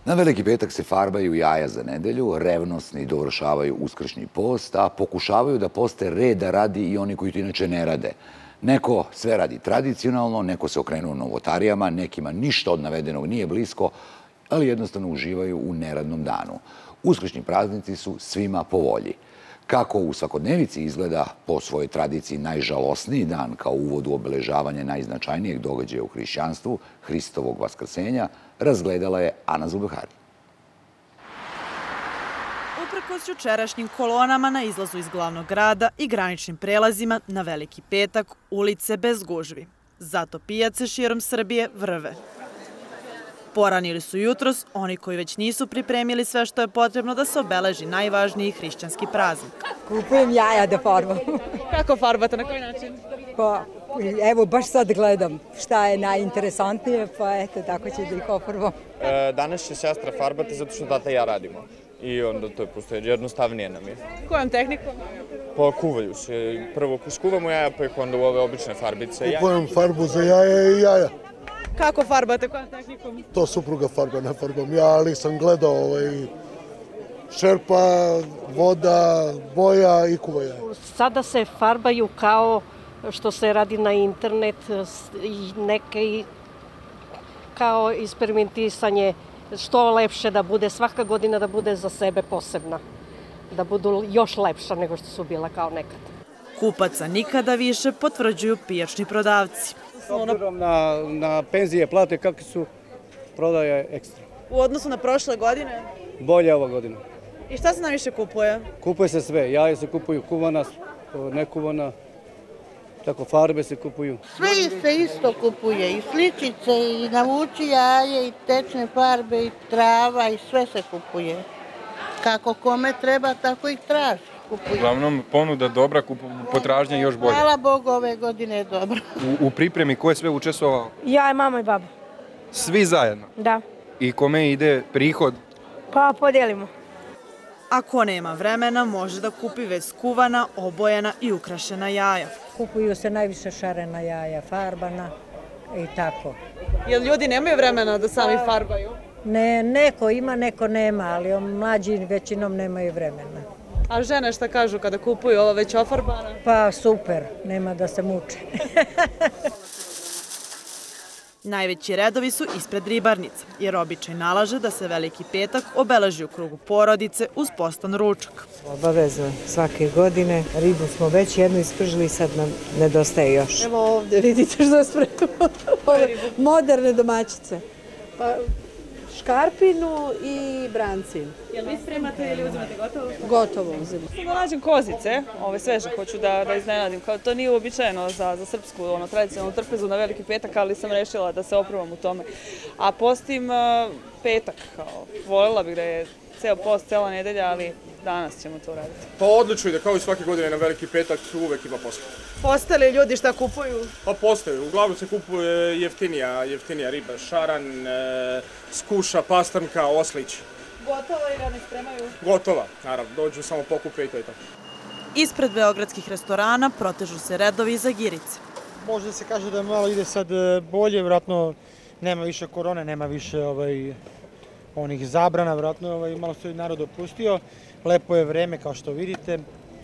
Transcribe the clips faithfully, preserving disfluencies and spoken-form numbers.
Na Veliki petak se farbaju jaja za nedelju, revnosni dovršavaju uskršnji post, a pokušavaju da poste reda radi i oni koji to inače ne rade. Neko sve radi tradicionalno, neko se okrenuo novotarijama, nekima ništa od navedenog nije blisko, ali jednostavno uživaju u neradnom danu. Uskršnji praznici su svima po volji. Kako u svakodnevici izgleda po svojoj tradiciji najžalosniji dan kao uvod u obeležavanje najznačajnijeg događaja u hrišćanstvu, Hristovog vaskrsenja, razgledala je Ana Zubehari. Uprkos jučerašnjim kolonama na izlazu iz glavnog grada i graničnim prelazima na Veliki petak ulice bez gužvi. Zato pijace širom Srbije vrve. Poranili su jutros oni koji već nisu pripremili sve što je potrebno da se obeleži najvažniji hrišćanski praznik. Kupujem jaja da farbam. Kako farbate, na koji način? Pa, evo, baš sad gledam šta je najinteresantnije, pa eto, tako ću da ih ofarbam. Danas će sestra farbati zato što tata i ja radimo. I onda to je prosto jednostavnije nam je. Kojom tehnikom? Pa kuvaju se. Prvo skuvamo jaja, pa ih onda u ove obične farbice. Kupujem farbu za jaja i jaja. Kako farbate, kojom tehnikom? To supruga farba, ne farbam ja, ali sam gledao ovaj, šerpa, voda, boja i kuva jaja. Sada se farbaju kao što se radi na internet i neke kao eksperimentisanje, što lepše da bude, svaka godina da bude za sebe posebna, da budu još lepša nego što su bila kao nekad. Kupaca nikada više, potvrđuju pijačni prodavci. S obzirom na, na penzije, plate, kakve su, prodaje ekstra. U odnosu na prošle godine? Bolje ova godina. I šta se najviše kupuje? Kupuje se sve, jaje se kupuju, kuvana, nekuvana, tako farbe se kupuju. Sve se isto kupuje, i sličice, i navuči jaje, i tečne farbe, i trava, i sve se kupuje. Kako kome treba, tako ih traži. Kupuje. Uglavnom, ponuda dobra, potražnja još bolje. Hvala Bogu, ove godine je dobro. U, u pripremi ko je sve učestvovao? Ja i mama i baba. Svi zajedno? Da. I kome ide prihod? Pa podelimo. Ako nema vremena, može da kupi već skuvana, obojena i ukrašena jaja. Kupuju se najviše šarena jaja, farbana i tako. Jel ljudi nemaju vremena da sami farbaju? Ne, neko ima, neko nema, ali mlađi većinom nemaju vremena. A žene šta kažu kada kupuju ovo već ofarbana? Pa super, nema da se muče. Najveći redovi su ispred ribarnica, jer običaj nalaže da se Veliki petak obeleži u krugu porodice uz postan ručak. Obavezno svake godine. Ribu smo već jednu ispržili, sad nam nedostaje još. Evo ovdje vidite što spremamo. Moderne domaćice. Pa, škarpinu i brancin. Jel vi spremate ili uzimate gotovo? Gotovo uzimamo. Sam da nađem kozice, ove sveže, hoću da, da iznenadim. Kao, to nije uobičajeno za, za srpsku ono, tradicionalnu trpezu na Veliki petak, ali sam rešila da se oprobam u tome. A postim uh, petak, kao, voljela bih da je ceo post, cela nedelja, ali danas ćemo to raditi. Pa odlično ide, kao i svake godine na Veliki petak uvek ima posla. Poste li ljudi šta kupuju? Pa postoje, uglavnom se kupuje jeftinija, jeftinija riba, šaran, e, skuša, pastrnka, oslić. Gotova i rane spremaju? Gotova, naravno, dođu samo pokupe i to je to. Ispred beogradskih restorana protežu se redovi za girice. Može da se kaže da malo ide sad bolje, vjerojatno nema više korone, nema više ovaj, onih zabrana, vjerojatno ovaj, malo se narod opustio. Lepo je vreme kao što vidite,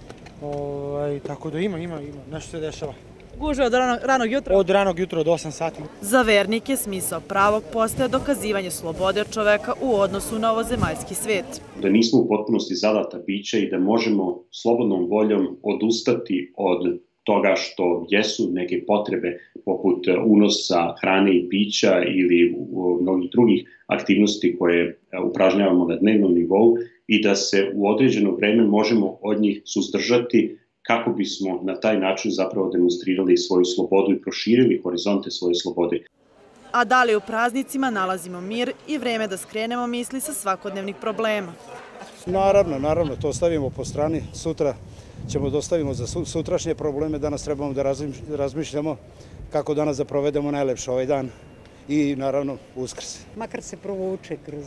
ovaj, tako da ima, ima, ima, nešto se dešava. Gužve od ranog, ranog jutra? Od ranog jutra, od osam sati. Za vernike smisao pravog posta je dokazivanje slobode čoveka u odnosu na ovozemaljski svet. Da nismo u potpunosti zadata bića i da možemo slobodnom voljom odustati od toga što jesu neke potrebe poput unosa hrane i pića ili mnogih drugih aktivnosti koje upražnjavamo na dnevnom nivou i da se u određeno vreme možemo od njih suzdržati kako bismo na taj način zapravo demonstrirali svoju slobodu i proširili horizonte svoje slobode. A da li u praznicima nalazimo mir i vreme da skrenemo misli sa svakodnevnih problema? Naravno, naravno, to stavimo po strani. Sutra ćemo da ostavimo za sutrašnje probleme. Danas trebamo da razmišljamo kako danas da provedemo najlepše ovaj dan i naravno Uskrs. Makar se provuče kroz,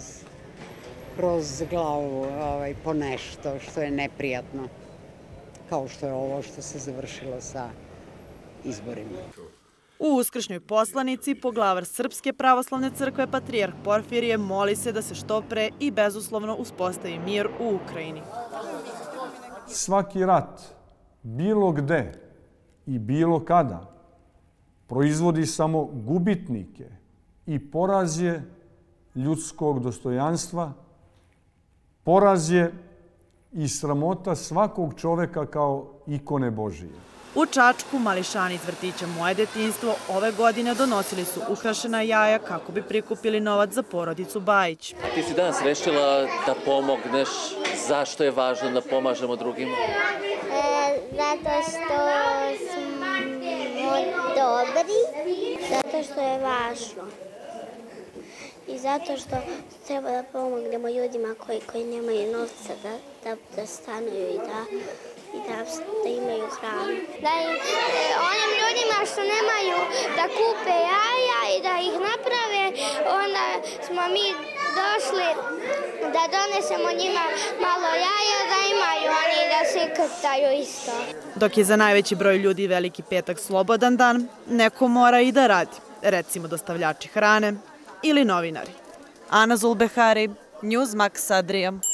kroz glavu ovaj, po nešto što je neprijatno, kao što je ovo što se završilo sa izborima. U uskršnjoj poslanici poglavar Srpske pravoslavne crkve patrijarh Porfirije moli se da se što pre i bezuslovno uspostavi mir u Ukrajini. Svaki rat, bilo gde i bilo kada, proizvodi samo gubitnike i poraz je ljudskog dostojanstva, poraz je i sramota svakog čoveka kao ikone Božije. U Čačku mališani iz vrtića Moje detinjstvo ove godine donosili su ukrašena jaja kako bi prikupili novac za porodicu Bajić. Ti si danas rešila da pomogneš. Zašto je važno da pomažemo drugima? E, zato što smo dobri, zato što je važno i zato što treba da pomognemo ljudima koji, koji nemaju novca da, da, da stanuju i da i da, da imaju hranu. Da im, onim ljudima što nemaju da kupe jaja i da ih naprave, onda smo mi došli da donesemo njima malo jaja, da imaju oni da se krtaju isto. Dok je za najveći broj ljudi Veliki petak slobodan dan, neko mora i da radi, recimo dostavljači hrane ili novinari. Ana Zulbehari, Newsmax Adria.